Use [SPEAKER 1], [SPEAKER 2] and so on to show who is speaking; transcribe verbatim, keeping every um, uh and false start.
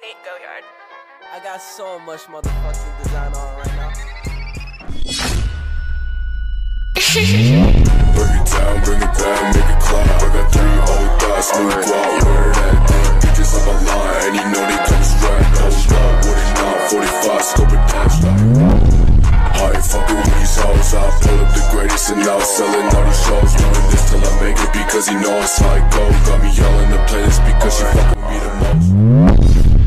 [SPEAKER 1] hate Go Yard.
[SPEAKER 2] I got so much motherfucking design on right now.
[SPEAKER 3] Break it down, bring it back, make it clap. I got three old thoughts, new guap, wear that thing. Bitches on my line, and you know they come straight. Hold up, what it not, forty-five, scope it down, like I ain't fucking with these hoes. I pull up the greatest and now selling all these shows. Doing this till I make it because he knows how it go. Got me yelling the playlist because she fucking with me the most.